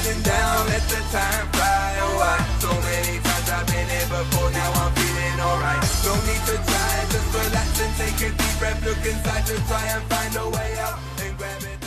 feeling down, let the time fly away. So many times I've been here before, now I'm feeling alright. No need to try, just relax and take a deep breath. Look inside to try and find a way out and grab it.